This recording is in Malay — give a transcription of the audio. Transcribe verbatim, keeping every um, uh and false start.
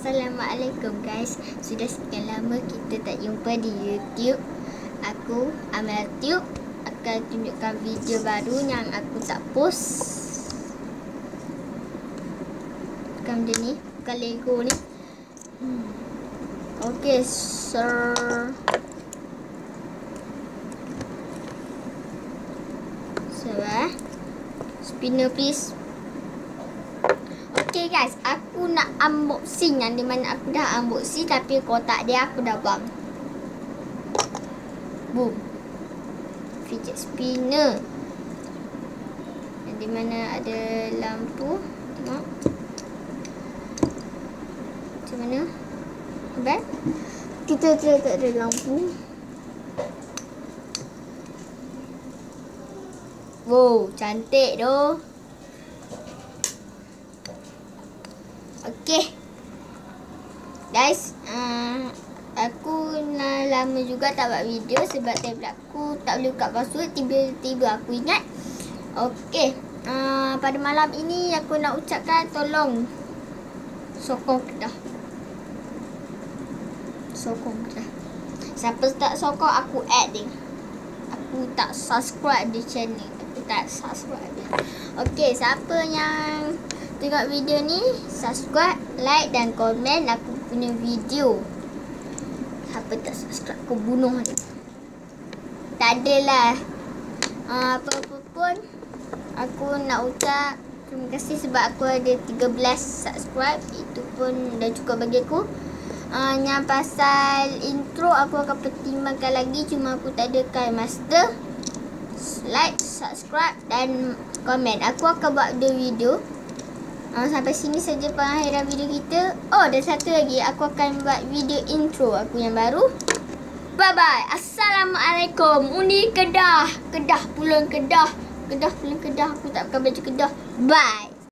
Assalamualaikum guys. Sudah sekian lama kita tak jumpa di YouTube. Aku Amal Tube akan tunjukkan video baru yang aku tak post. Bukan benda ni, bukan Lego ni. hmm. Okay sir. So eh spinner please. Okay guys, aku nak unboxing yang di mana aku dah unboxing tapi kotak dia aku dah buang. Boom. Fidget spinner. Yang di mana ada lampu. Tengok. Macam mana? Nampak? Kita tak ada lampu. Wow, cantik doh. Okay guys, uh, aku dah lama juga tak buat video sebab tablet aku tak boleh buka password. Tiba-tiba aku ingat. Okay, uh, pada malam ini aku nak ucapkan tolong sokong Kedah. Sokong Kedah. Siapa tak sokong aku add dia. Aku tak subscribe di channel. Aku tak subscribe dia. Okay, siapa yang tengok video ni, subscribe, like dan komen aku punya video. Siapa tak subscribe, aku bunuh dia. Tak adalah uh, apa-apa pun. Aku nak ucap terima kasih sebab aku ada tiga belas subscribe. Itu pun dah cukup bagi aku. uh, Yang pasal intro aku akan pertimbangkan lagi. Cuma aku tak ada Kind Master. Like, subscribe dan komen. Aku akan buat dua video. Uh, sampai sini saja pengakhiran video kita. Oh, dan satu lagi, aku akan buat video intro aku yang baru. Bye bye. Assalamualaikum. Undi Kedah. Kedah pulang Kedah. Kedah pulang Kedah. Aku tak pakai baju Kedah. Bye.